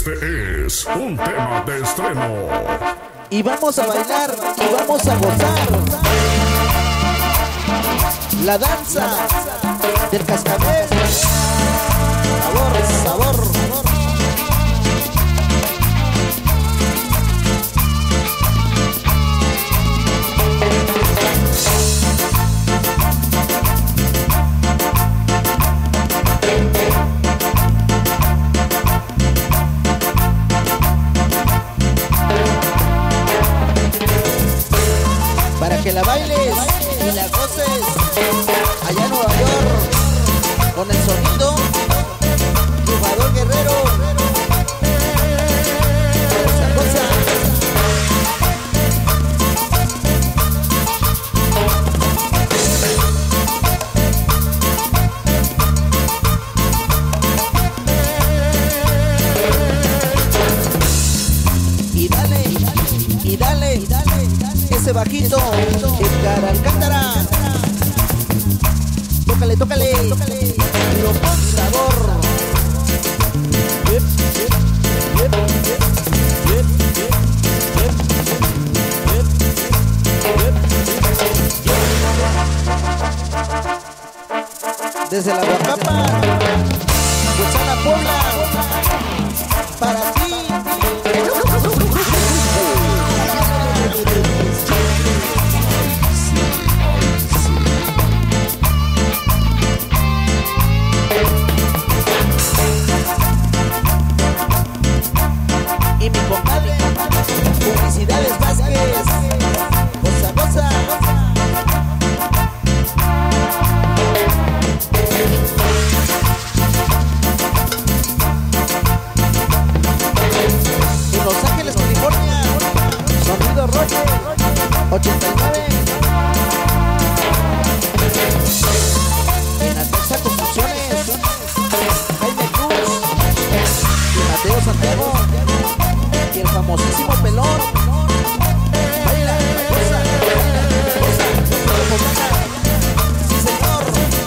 Este es un tema de estreno. Y vamos a bailar y vamos a gozar la danza del cascabel. Sabor, sabor. Para que la bailes y la goces allá en Nueva York con el sonido Jugador Guerrero. Goza, goza. Y dale ese bajito, Edgar Alcántara. Tócale, tócale, pero con sabor. Desde la Huacapa, Huitzala, Puebla, para ti. Y mi compadre, Publicidades Vázquez, goza, goza. En Los Ángeles, California, Sonido Roger 89. En Atexa Construcciones, Jaime Cruz y Mateo Santiago. Y el famosísimo Pelón. Baila, goza, goza, sí señor.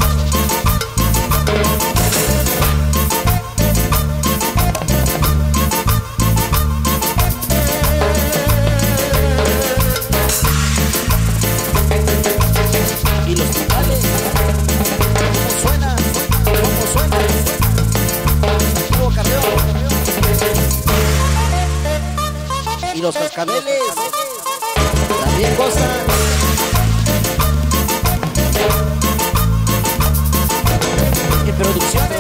Y los timbales, ¿cómo suena? ¿Cómo suena? Archivo Carreón. Y los cascabeles también gozan. En producciones